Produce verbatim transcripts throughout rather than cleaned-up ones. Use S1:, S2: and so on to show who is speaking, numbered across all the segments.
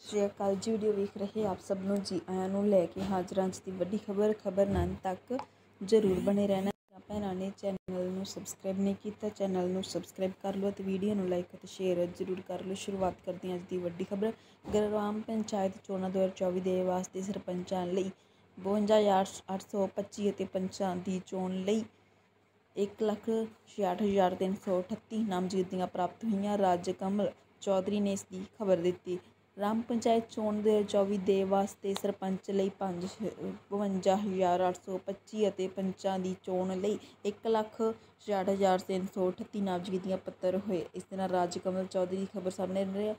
S1: श्री अकाल जी। वीडियो वेख रहे आप सब नूं जी आयां नूं लैके हाज़र हां दी वड्डी खबर खबर नाम तक जरूर बने रहना। भैणां ने चैनल नूं सबसक्राइब नहीं किया, चैनल नूं सबसक्राइब कर लो तो वीडियो नूं लाइक ते शेयर जरूर कर लो। शुरुआत करते हैं अज की वड्डी खबर। ग्राम पंचायत चोणां दो हज़ार चौबी दे वास्ते सरपंचां लई बवंजा हज़ार अठ सौ पच्ची ਅਤੇ पंचां दी चोण लई एक लख छियाठ हज़ार तीन सौ अठत्ती नामजदगियां प्राप्त हुई। राज कमल चौधरी ने इसकी खबर दी। ग्राम पंचायत चोण दो हज़ार चौबी दे वास्ते सरपंच लई पंज बवंजा हज़ार अठ सौ पच्ची ਅਤੇ पंचां दी चोण लई एक लख छियाठ हज़ार तीन सौ अठत्ती नामजदगियां पत्र होए। इस दे नाल राज कमल चौधरी की खबर सामने रही।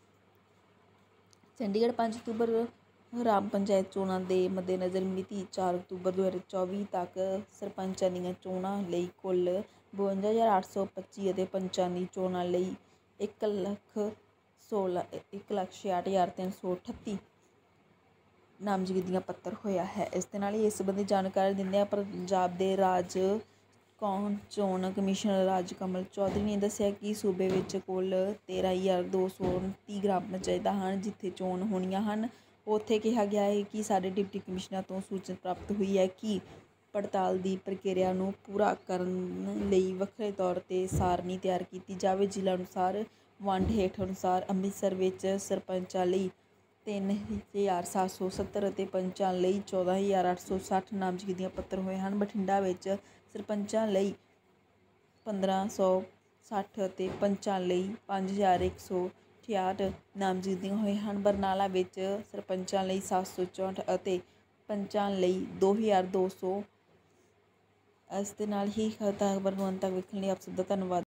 S1: चंडीगढ़ पाँच अक्तूबर ग्राम पंचायत चोणां दे मद्देनज़र मिति चार अक्तूबर दो हज़ार चौबी तक सरपंचां दीयां चोणां लई कुल बवंजा हज़ार अठ सौ पच्ची ਅਤੇ पंचां दी चोणां लई एक लख सोलह एक लख छियाठ हज़ार तीन सौ अठत्ती नामजदगियां पत्र होया है। इस दे नाल इस संबंधी जानकारी दिंदे पंजाब दे राज कौन चोण कमिशनर राज कमल चौधरी ने दस्सिया कि सूबे विच कुल तेरह हज़ार दो सौ उनती ग्राम पंचायतां हन जिथे चोण होणीआं हन। उत्थे कहा गया है कि साडे डिप्टी कमिश्नर तो सूचना प्राप्त हुई है कि पड़ताल की प्रक्रिया नूं पूरा करन लई वखरे तौर ते सारणी तैयार की जावे। जिला अनुसार वंड हेठ अनुसार अमृतसर विच सरपंचां लई तीन हज़ार सात सौ सत्तर ਅਤੇ पंचां लई चौदह हज़ार अठ सौ सठ नामजदगियां पत्र होए हैं। बठिंडा विच सरपंचां लई पंद्रह सौ सठ ਅਤੇ पंचां लई पाँच हज़ार एक सौ अठाहठ नामजदगियां होए हैं। बरनाला विच सरपंचां लई सात सौ चौंठ ਅਤੇ पंचां लई दो हज़ार दो सौ। इस दे नाल ही खबर नूं अंत तक वेखण लई आप सब दा धन्नवाद।